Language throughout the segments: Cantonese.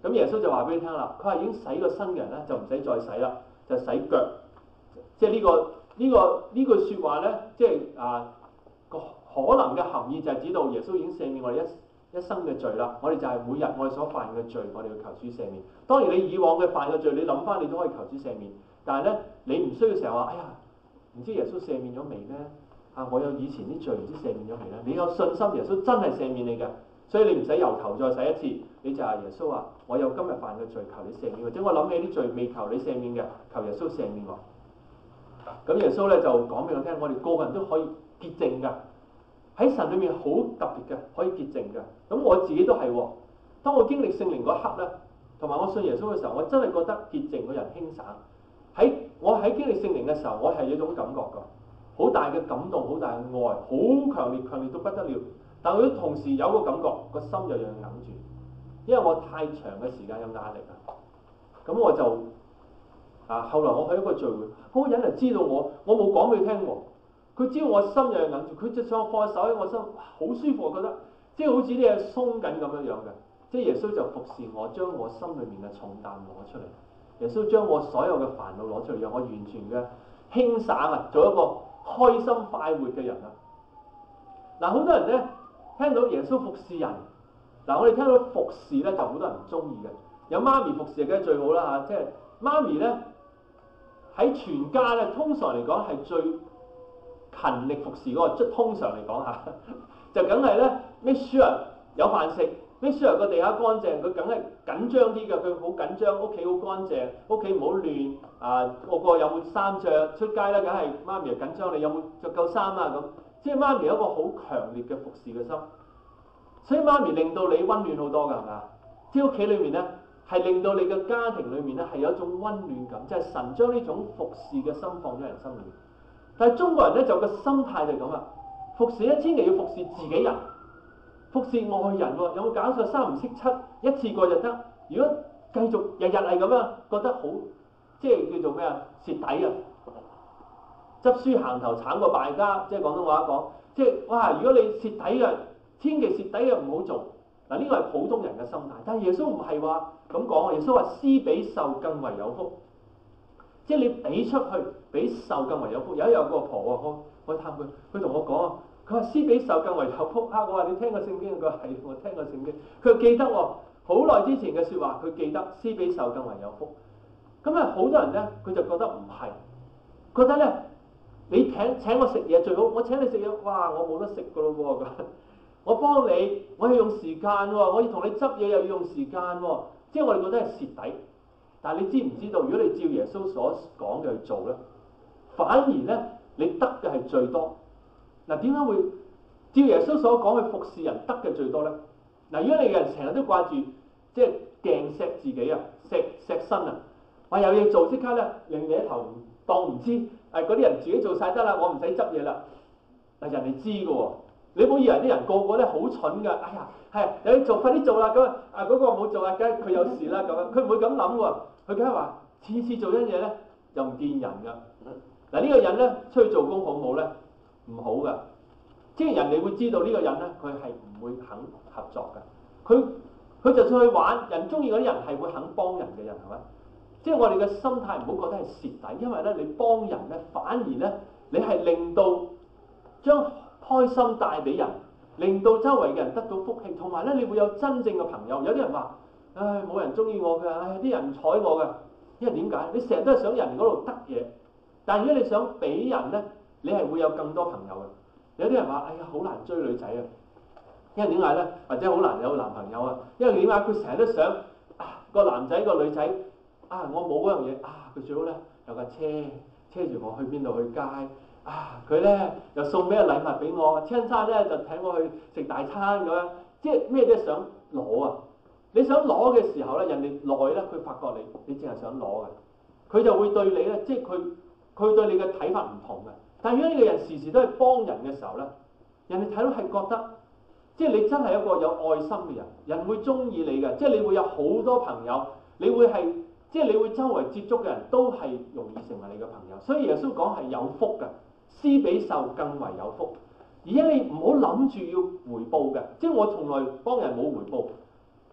咁耶穌就話俾你聽啦，佢話已經洗過身嘅人咧就唔使再洗啦，就洗腳。即係呢句説話咧，即係個可能嘅含義就係指到耶穌已經赦免我哋一生嘅罪啦。我哋就係每日我哋所犯嘅罪，我哋要求主赦免。當然你以往嘅犯嘅罪，你諗翻你都可以求主赦免。但係咧，你唔需要成日話，哎呀，唔知耶穌赦免咗未咧？我有以前啲罪，唔知赦免咗未咧？你有信心耶穌真係赦免你嘅，所以你唔使由頭再洗一次。你就話耶穌啊，我有今日犯嘅罪，求你赦免，或者我諗起啲罪未求你赦免嘅，求耶穌赦免我。咁耶穌咧就講俾我聽，我哋個個人都可以潔淨㗎，喺神裏面好特別嘅，可以潔淨㗎。咁我自己都係喎。當我經歷聖靈嗰刻咧，同埋我信耶穌嘅時候，我真係覺得潔淨個人輕省。我喺經歷聖靈嘅時候，我係有種感覺㗎，好大嘅感動，好大嘅愛，好強烈，強烈到不得了。但係我都同時有個感覺，個心又有硬住，因為我太長嘅時間有壓力啊。咁我就後來我去一個聚會，嗰個人就知道我冇講俾佢聽喎。佢知道我心又硬住，佢就想放手喺我心，好舒服，我覺得即係好似啲嘢鬆緊咁樣嘅。即係耶穌就服侍我，將我心裏面嘅重擔攞出嚟。耶穌將我所有嘅煩惱攞出嚟，讓我完全嘅輕省啊，做一個開心快活嘅人啊！嗱，好多人咧聽到耶穌服侍人，我哋聽到服侍咧就好多人唔中意嘅。有媽咪服侍梗係最好啦嚇，即係媽咪咧喺全家咧通常嚟講係最勤力服侍嗰個，即通常嚟講嚇，就梗係咧 make sure 有飯食。make sure個地下乾淨，佢梗係緊張啲嘅，佢好緊張，屋企好乾淨，屋企唔好亂個有冇衫着，出街咧，梗係媽咪又緊張你有冇着夠衫啊咁，即係媽咪有一個好強烈嘅服侍嘅心，所以媽咪令到你溫暖好多㗎，係咪啊？即係屋企裏面咧係令到你嘅家庭裏面咧係有一種溫暖感，即係神將呢種服侍嘅心放咗人心裏面。但係中國人咧就個心態就咁啦，服侍咧千祈要服侍自己人。服侍外人喎，有冇搞錯？三唔識七，一次過就得。如果繼續日日係咁樣，覺得好，即係叫做咩啊？蝕底啊！執輸行頭慘過敗家，即係廣東話講，即係哇！如果你蝕底嘅，千祈蝕底嘅唔好做。嗱，呢個係普通人嘅心態，但係耶穌唔係話咁講。耶穌話施比受更為有福，即係你俾出去比受更為有福。有一個婆喎，我探佢，佢同我講啊。佢話施比受更為有福啊！我話你聽過聖經？佢話係，我聽過聖經。佢記得喎，好耐之前嘅説話，佢記得施比受更為有福。咁好多人咧，佢就覺得唔係，覺得咧你請我食嘢最好，我請你食嘢，哇！我冇得食噶咯喎，我幫你，我要用時間喎，我要同你執嘢又要用時間喎，即係我哋覺得係蝕底。但係你知唔知道？如果你照耶穌所講嘅去做咧，反而咧你得嘅係最多。嗱，點解會照耶穌所講去服侍人得嘅最多咧？嗱，如果你嘅人成日都掛住即係鏡錫自己啊，錫身啊，話有嘢做即刻咧，另一頭當唔知，嗰啲人自己做晒得啦，我唔使執嘢啦。嗱，人哋知嘅喎，你唔好以為啲人個個咧好蠢㗎。哎呀，係有嘢做，快啲做啦！咁嗰個冇做啊，梗係佢有事啦咁樣，佢唔會咁諗喎，佢梗係話次次做一嘢咧又唔見人㗎。嗱，呢個人咧出去做工好唔好咧？唔好㗎，即係人哋會知道呢個人咧，佢係唔會肯合作㗎。佢就算去玩，人中意嗰啲人係會肯幫人嘅人，係咪？即係我哋嘅心態唔好覺得係蝕底，因為咧你幫人咧，反而咧你係令到將開心帶俾人，令到周圍嘅人得到福氣，同埋咧你會有真正嘅朋友。有啲人話：唉，冇人中意我㗎，唉，啲人唔睬我㗎。因為點解？你成日都係想人嗰度得嘢，但係如果你想俾人咧，你係會有更多朋友嘅。有啲人話：哎呀，好難追女仔啊！因為點解咧？或者好難有男朋友啊？因為點解？佢成日都想個男仔個女仔我冇嗰樣嘢佢最好咧有架車住我去邊度去街佢咧又送咩禮物俾我，親餐咧就請我去食大餐咁樣，即係咩都想攞啊！你想攞嘅時候咧，人哋耐咧，佢發覺你淨係想攞嘅，佢就會對你咧，即係佢對你嘅睇法唔同嘅。但係如果呢個人時時都係幫人嘅時候咧，人哋睇到係覺得，即係你真係一個有愛心嘅人，人會中意你嘅，即係你會有好多朋友，你會周圍接觸嘅人都係容易成為你嘅朋友。所以耶穌講係有福嘅，施比受更為有福。而且你唔好諗住要回報嘅，即係我從來幫人冇回報。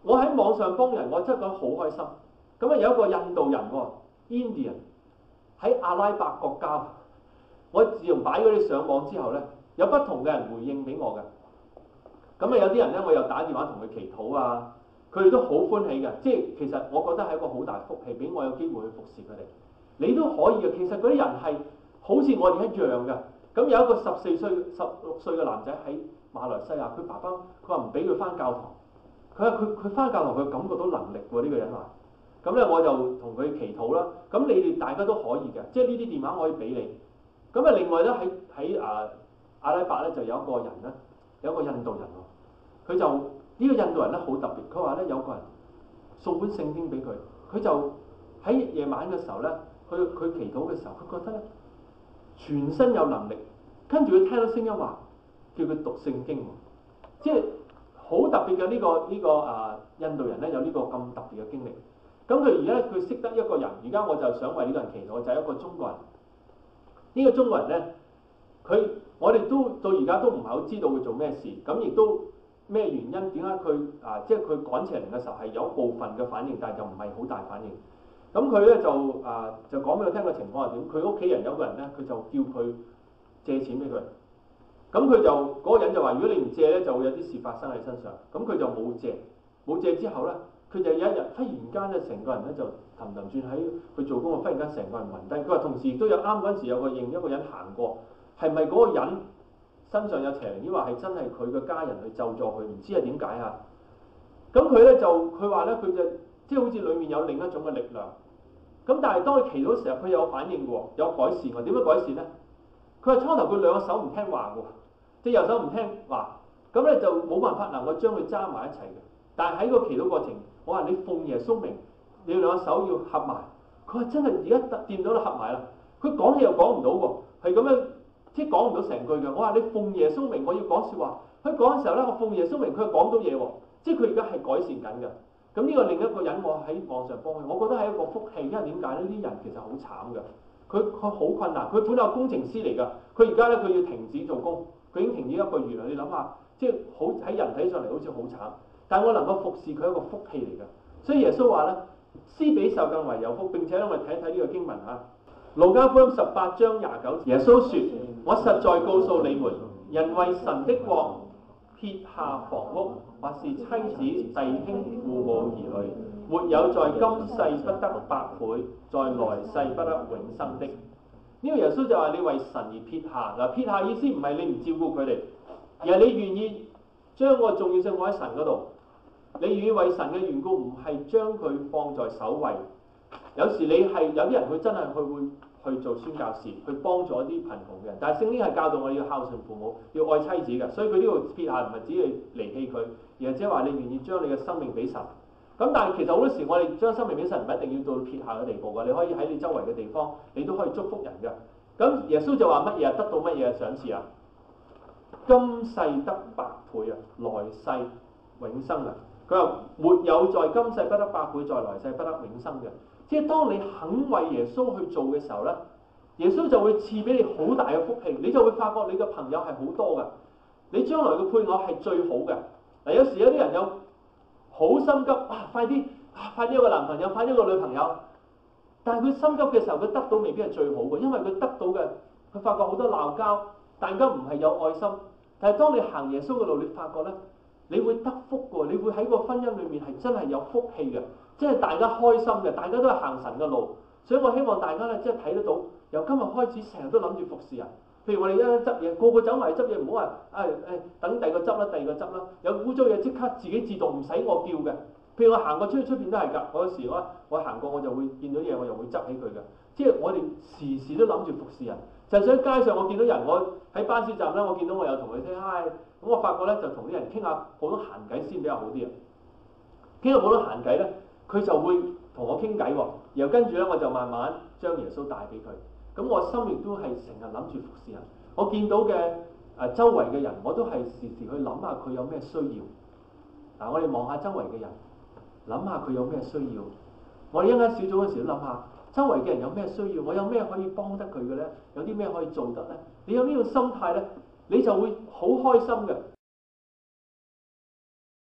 我喺網上幫人，我真係覺得好開心。咁啊有一個印度人喎 ，Indian 喺阿拉伯國家，我自從擺嗰啲上網之後咧，有不同嘅人回應俾我嘅。咁啊有啲人咧，我又打電話同佢祈禱啊，佢哋都好歡喜嘅。即係其實我覺得係一個好大福氣，俾我有機會去服侍佢哋。你都可以嘅，其實嗰啲人係好似我哋一樣嘅。咁有一個14歲、16歲嘅男仔喺馬來西亞，佢爸爸佢話唔俾佢返教堂，佢話佢返教堂佢感覺到能力喎，呢個人話。咁咧我就同佢祈禱啦。咁你哋大家都可以嘅，即係呢啲電話可以俾你。咁啊另外咧喺阿拉伯咧就有一個人咧，有一個印度人喎，佢就呢個印度人咧好特別，佢話咧有個人送本聖經俾佢，佢就喺夜晚嘅時候咧，佢祈禱嘅時候，佢覺得咧全身有能力，跟住佢聽到聲音話叫佢讀聖經，即係好特別嘅呢個印度人咧有呢個咁特別嘅經歷。咁佢而家佢識得一個人，而家我就想為呢個人祈禱，就係一個中國人。呢個中國人咧，我哋都到而家都唔係好知道佢做咩事，咁亦都咩原因？點解佢即係佢趕邪靈嘅時候係有部分嘅反應，但係就唔係好大反應。咁佢咧就講俾我聽個情況係點？佢屋企人有個人咧，佢就叫佢借錢俾佢。咁佢就嗰個人就話：如果你唔借咧，就會有啲事發生喺你身上。咁佢就冇借，冇借之後咧，佢就有一日忽然間咧，成個人咧就騰騰轉喺佢做工，忽然間成個人暈低。佢話同時亦都有啱嗰陣時有個另一個人行過，係咪嗰個人身上有邪靈？抑或係真係佢嘅家人去咒詛佢？唔知係點解啊？咁佢話咧，佢就即係好似裡面有另一種嘅力量。咁但係當佢祈禱嘅時候，佢有反應喎，有改善喎。點樣改善咧？佢話初頭佢兩個手唔聽話喎，即係右手唔聽話，咁咧就冇辦法能夠將佢揸埋一齊嘅。但係喺個祈禱過程，我話你奉耶穌名，你兩個手要合埋。佢話真係而家掂到都合埋啦。佢講嘢又講唔到喎，係咁樣即係講唔到成句嘅。我話你奉耶穌名，我要講説話。佢講嘅時候咧，我奉耶穌名，佢又講到嘢喎，即係佢而家係改善緊嘅。咁呢個另一個人，我喺網上幫佢，我覺得係一個福氣，因為點解呢？啲人其實好慘嘅，佢好困難，佢本來係工程師嚟㗎，佢而家咧佢要停止做工，佢已經停止1個月啦。你諗下，即係好喺人睇上嚟好似好慘，但係我能夠服侍佢係一個福氣嚟㗎。所以耶穌話咧，施比受更為有福。並且咧，我哋睇睇呢個經文嚇，路加福音18章29，耶穌説：我實在告訴你們，人為神的國撇下房屋，或是妻子、弟兄、父母、兒女，沒有在今世不得百倍，在來世不得永生的。呢個耶穌就話你為神而撇下。嗱，撇下意思唔係你唔照顧佢哋，而係你願意將個重要性放喺神嗰度。你願意為神嘅緣故，唔係將佢放在首位。有時你係有啲人佢真係佢會去做宣教士，去幫助一啲貧窮嘅人。但係聖經係教導我哋要孝順父母，要愛妻子嘅。所以佢呢度撇下唔係指你離棄佢，而係即係話你願意將你嘅生命俾神。咁但係其實好多時我哋將生命俾神唔一定要到撇下嘅地步㗎。你可以喺你周圍嘅地方，你都可以祝福人嘅。咁耶穌就話乜嘢啊？得到乜嘢賞賜啊？今世得百倍啊，來世永生啊！佢話沒有在今世不得百倍，在來世不得永生嘅。即係當你肯為耶穌去做嘅時候咧，耶穌就會賜俾你好大嘅福氣，你就會發覺你嘅朋友係好多嘅，你將來嘅配偶係最好嘅。嗱，有時有啲人有好心急，快啲有個男朋友，快啲有個女朋友，但係佢心急嘅時候，佢得到未必係最好嘅，因為佢得到嘅，佢發覺好多鬧交，大家唔係有愛心。但係當你行耶穌嘅路，你發覺咧，你會得福嘅，你會喺個婚姻裏面係真係有福氣嘅，即係大家開心嘅，大家都係行神嘅路。所以我希望大家咧，即係睇得到，由今日開始成日都諗住服侍人。譬如我哋一執嘢，個個走埋執嘢，唔好話等第二個執啦，第二個執啦。有污糟嘢即刻自己自動，唔使我叫嘅。譬如我行過出邊都係㗎，我有時我行過我就會見到嘢，我又會執起佢嘅。即係我哋時時都諗住服侍人。就算喺街上我見到人，我喺巴士站咧，我見到我有同佢 say hi，咁我發覺咧就同啲人傾下普通閒偈先比較好啲啊。傾下普通閒偈咧，佢就會同我傾偈喎。然後跟住咧，我就慢慢將耶穌帶俾佢。咁我心亦都係成日諗住服侍人。我見到嘅周圍嘅人，我都係時時去諗下佢有咩需要。我哋望下周圍嘅人，諗下佢有咩需要。我哋一間小組嗰時都諗下，周圍嘅人有咩需要，我有咩可以幫得佢嘅咧？有啲咩可以做得咧？你有呢個心態咧，你就會好開心嘅。